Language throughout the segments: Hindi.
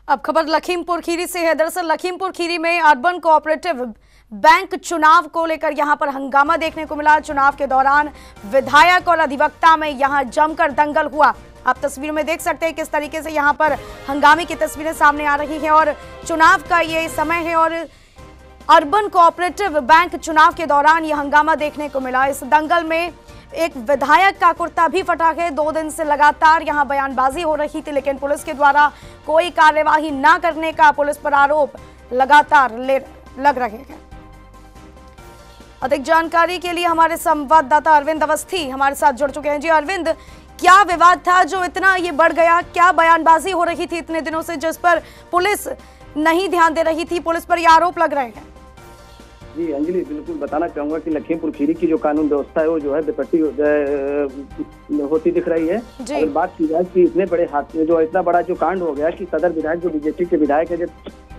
अब खबर लखीमपुर खीरी से है। दरअसल लखीमपुर खीरी में अर्बन कोऑपरेटिव बैंक चुनाव को लेकर यहां पर हंगामा देखने को मिला। चुनाव के दौरान विधायक और अधिवक्ता में यहां जमकर दंगल हुआ। आप तस्वीर में देख सकते हैं किस तरीके से यहां पर हंगामे की तस्वीरें सामने आ रही हैं और चुनाव का ये समय है और अर्बन कोऑपरेटिव बैंक चुनाव के दौरान यह हंगामा देखने को मिला। इस दंगल में एक विधायक का कुर्ता भी फटा है। 2 दिन से लगातार यहां बयानबाजी हो रही थी, लेकिन पुलिस के द्वारा कोई कार्यवाही न करने का पुलिस पर आरोप लगातार लग रहे हैं। अधिक जानकारी के लिए हमारे संवाददाता अरविंद अवस्थी हमारे साथ जुड़ चुके हैं। जी अरविंद, क्या विवाद था जो इतना ये बढ़ गया? क्या बयानबाजी हो रही थी इतने दिनों से जिस पर पुलिस नहीं ध्यान दे रही थी? पुलिस पर ये आरोप लग रहे हैं। जी अंजलि, बिल्कुल बताना चाहूंगा कि लखीमपुर खीरी की जो कानून व्यवस्था है वो जो है बेपट्टी होती दिख रही है। अगर बात की जाए कि इतने बड़े हाथ में जो इतना बड़ा जो कांड हो गया कि सदर विधायक जो बीजेपी के विधायक है,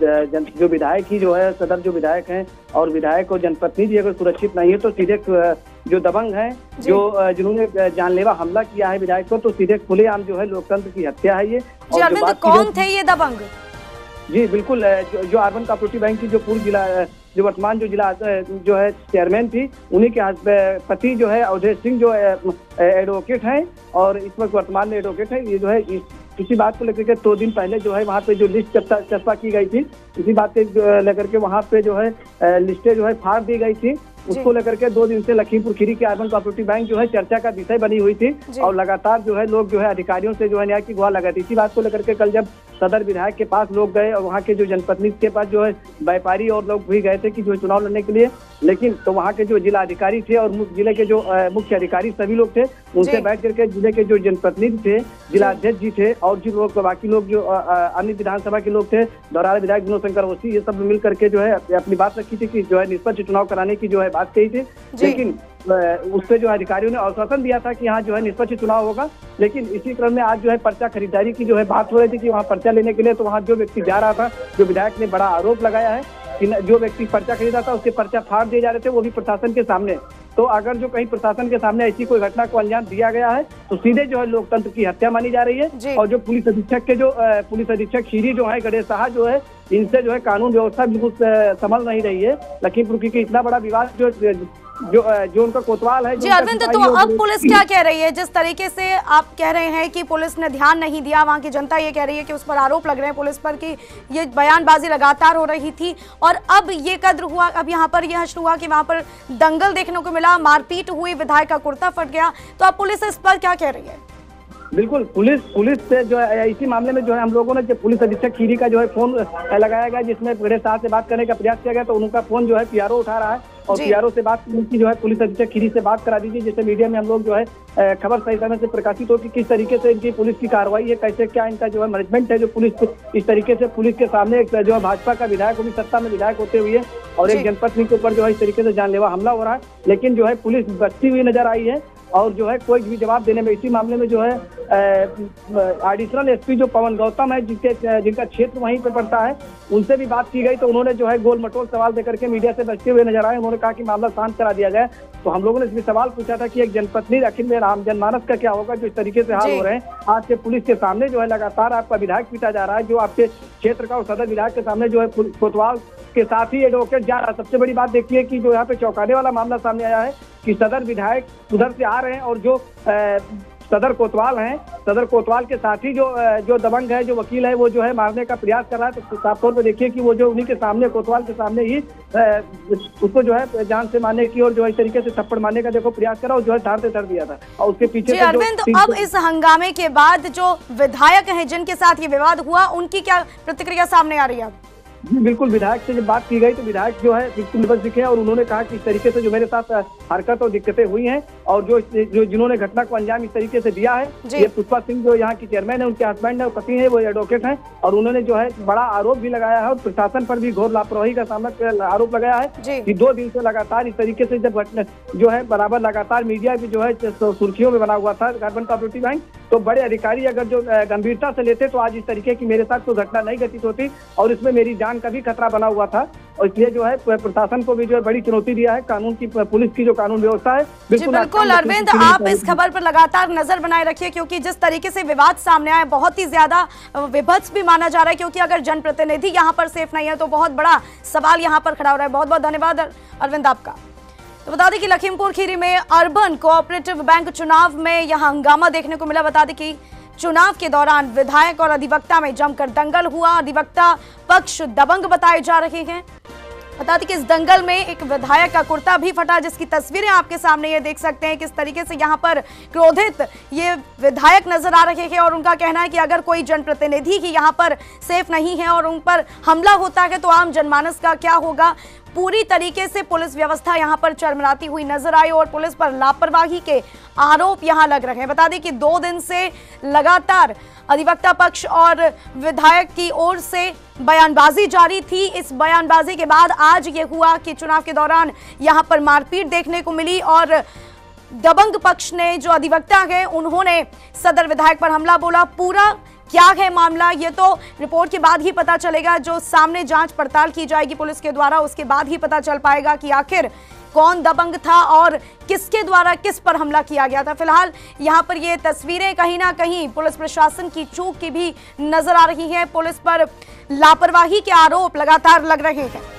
जो विधायक ही जो है सदर जो विधायक हैं और विधायक और जनपत्नी भी अगर सुरक्षित नहीं है तो सीधे जो दबंग हैं जो जिन्होंने जानलेवा हमला किया है विधायक को, तो सीधे खुलेआम जो है लोकतंत्र की हत्या है ये। जी अरविंद, कौन थे ये दबंग? जी बिल्कुल, जो अर्बन कोऑपरेटिव बैंक की जो पूर्व जिला जो वर्तमान जो जिला जो है चेयरमैन थी, उन्हीं के पति जो है अवधेश सिंह जो एडवोकेट हैं और इस वक्त वर्तमान में एडवोकेट है। ये जो है इसी बात को लेकर के 2 दिन पहले जो है वहाँ पे जो लिस्ट चस्पा की गई थी, इसी बात के लेकर के वहाँ पे जो है लिस्टें जो है फाड़ दी गई थी। उसको लेकर के 2 दिन से लखीमपुर खीरी के अर्बन कोऑपरेटिव बैंक जो है चर्चा का विषय बनी हुई थी और लगातार जो है लोग जो है अधिकारियों से जो है न्याय की गुहार लगाती। इसी बात को लेकर के कल जब सदर विधायक के पास लोग गए और वहाँ के जो जनपत्नी के पास जो है व्यापारी और लोग भी गए थे कि जो चुनाव लड़ने के लिए, लेकिन तो वहाँ के जो जिला अधिकारी थे और जिले के जो मुख्य अधिकारी सभी लोग थे, उनसे बैठ करके जिले के जो जनप्रतिनिधि थे, जिला अध्यक्ष जी थे और जो लोग बाकी लोग जो अन्य विधानसभा के लोग थे, दौरान विधायक विनोद शंकर ओसी, ये सब मिल करके जो है अपनी बात रखी थी कि जो है निष्पक्ष चुनाव कराने की जो है बात कही थी। लेकिन उससे जो अधिकारियों ने आश्वासन दिया था कि यहाँ जो है निष्पक्ष चुनाव होगा। लेकिन इसी क्रम में आज जो है पर्चा खरीदारी की जो है बात हो रही थी कि वहाँ पर्चा लेने के लिए तो वहाँ जो व्यक्ति जा रहा था, जो विधायक ने बड़ा आरोप लगाया है कि जो व्यक्ति पर्चा खरीदा था उसके पर्चा फाड़ दिए जा रहे थे, वो भी प्रशासन के सामने। तो अगर जो कहीं प्रशासन के सामने ऐसी कोई घटना को अंजाम दिया गया है तो सीधे जो है लोकतंत्र की हत्या मानी जा रही है। और जो पुलिस अधीक्षक खीरी जो है गणेश साहा जो है, इनसे जो है कानून व्यवस्था बिल्कुल संभल नहीं रही है। लखीमपुर की इतना बड़ा विवाद जो उनका कोतवाल है। जी अरविंद, तो अब पुलिस क्या कह रही है? जिस तरीके से आप कह रहे हैं कि पुलिस ने ध्यान नहीं दिया, वहां की जनता ये कह रही है कि उस पर आरोप लग रहे हैं पुलिस पर कि ये बयानबाजी लगातार हो रही थी और अब ये कद्र हुआ, अब यहाँ पर यह हश्र हुआ कि वहां पर दंगल देखने को मिला, मारपीट हुई, विधायक का कुर्ता फट गया। तो अब पुलिस इस पर क्या कह रही है? बिल्कुल, पुलिस से जो है इसी मामले में जो है हम लोगों ने पुलिस अधीक्षक खीरी का जो है फोन लगाया गया, जिसमें गणेश साहब से बात करने का प्रयास किया गया तो उनका फोन जो है पीआरओ उठा रहा है और पीआरओ से बात की जो है पुलिस अधीक्षक खीरी से बात करा दीजिए, जिससे मीडिया में हम लोग जो है खबर सही समय से प्रकाशित हो कि किस तरीके से इनकी पुलिस की कार्रवाई है, कैसे क्या इनका जो है मैनेजमेंट है। जो पुलिस इस तरीके से पुलिस के सामने एक जो है भाजपा का विधायक, वो भी सत्ता में विधायक होते हुए और एक जनपद के ऊपर जो है इस तरीके से जानलेवा हमला हो रहा है, लेकिन जो है पुलिस बचती हुई नजर आई है और जो है कोई भी जवाब देने में इसी मामले में जो है एडिशनल एसपी जो पवन गौतम है, जिनका क्षेत्र वहीं पर पड़ता है, उनसे भी बात की गई तो उन्होंने जो है गोल मटोल सवाल देकर के मीडिया से बचते हुए नजर आए। उन्होंने कहा कि मामला शांत करा दिया गया। तो हम लोगों ने इसमें सवाल पूछा था कि एक जनपत्नी आखिर में आम जनमानस का क्या होगा जो इस तरीके से हाल हो रहे हैं। आज के पुलिस के सामने जो है लगातार आपका विधायक पीटा जा रहा है, जो आपके क्षेत्र का और सदर विधायक के सामने जो है कोतवाल के साथ ही एडवोकेट जा रहा है। सबसे बड़ी बात देखिए कि जो यहाँ पे चौंकाने वाला मामला सामने आया है कि सदर विधायक उधर से आ रहे हैं और जो सदर कोतवाल हैं, सदर कोतवाल के साथ ही जो दबंग है, जो वकील है, वो जो है मारने का प्रयास कर रहा है। तो साफ तौर पर देखिए कि वो जो उन्हीं के सामने कोतवाल के सामने ही उसको जो है जान से मारने की और जो है इस तरीके से थप्पड़ मारने का देखो प्रयास करा और जो है धार से धर दिया था और उसके पीछे। अरविंद, अब इस हंगामे के बाद जो विधायक हैं जिनके साथ ये विवाद हुआ, उनकी क्या प्रतिक्रिया सामने आ रही है? जी बिल्कुल, विधायक से जब बात की गई तो विधायक जो है बिल्कुल निबस दिखे और उन्होंने कहा कि इस तरीके से जो मेरे साथ हरकत और दिक्कतें हुई हैं और जो जिन्होंने घटना को अंजाम इस तरीके से दिया है, ये पुष्पा सिंह जो यहाँ की चेयरमैन है, उनके हस्बैंड है, पति है, वो एडवोकेट हैं और उन्होंने जो है बड़ा आरोप भी लगाया है और प्रशासन पर भी घोर लापरवाही का सामना आरोप लगाया है कि 2 दिन से लगातार इस तरीके से जब घटना जो है बराबर लगातार मीडिया भी जो है सुर्खियों में बना हुआ था अर्बन कोऑपरेटिव बैंक, तो बड़े अधिकारी अगर जो गंभीरता से लेते तो आज इस तरीके की मेरे साथ कोई घटना नहीं घटित होती और इसमें मेरी जान जान का भी खतरा बना हुआ था, और इसलिए जो है प्रशासन को भी जो है बड़ी चुनौती दिया है। कानून की, पुलिस की जो कानून व्यवस्था है बिल्कुल अरविंद, आप इस खबर पर लगातार नजर बनाए रखिए, क्योंकि जिस तरीके से विवाद सामने आया बहुत ही ज्यादा विभत्स भी माना जा रहा है, क्योंकि अगर जनप्रतिनिधि यहाँ पर सेफ नहीं है तो बहुत बड़ा सवाल यहाँ पर खड़ा हो रहा है। बहुत बहुत धन्यवाद अरविंद आपका। तो बता दें कि लखीमपुर खीरी में अर्बन कोऑपरेटिव बैंक चुनाव में यहाँ हंगामा देखने को मिला। बता दें कि चुनाव के दौरान विधायक और अधिवक्ता में जमकर दंगल हुआ। अधिवक्ता पक्ष दबंग बताए जा रहे हैं। बता दें कि इस दंगल में एक विधायक का कुर्ता भी फटा, जिसकी तस्वीरें आपके सामने ये देख सकते हैं किस तरीके से यहाँ पर क्रोधित ये विधायक नजर आ रहे हैं। और उनका कहना है कि अगर कोई जनप्रतिनिधि ही यहाँ पर सेफ नहीं है और उन पर हमला होता है तो आम जनमानस का क्या होगा। पूरी तरीके से पुलिस व्यवस्था यहाँ पर चरमराती हुई नजर आई और पुलिस पर लापरवाही के आरोप यहाँ लग रहे हैं। बता दें कि 2 दिन से लगातार अधिवक्ता पक्ष और विधायक की ओर से बयानबाजी जारी थी। इस बयानबाजी के बाद आज ये हुआ कि चुनाव के दौरान यहाँ पर मारपीट देखने को मिली और दबंग पक्ष ने, जो अधिवक्ता है, उन्होंने सदर विधायक पर हमला बोला। पूरा क्या है मामला, ये तो रिपोर्ट के बाद ही पता चलेगा। जो सामने जांच पड़ताल की जाएगी पुलिस के द्वारा, उसके बाद ही पता चल पाएगा कि आखिर कौन दबंग था और किसके द्वारा किस पर हमला किया गया था। फिलहाल यहाँ पर ये तस्वीरें कहीं ना कहीं पुलिस प्रशासन की चूक की भी नजर आ रही है। पुलिस पर लापरवाही के आरोप लगातार लग रहे हैं।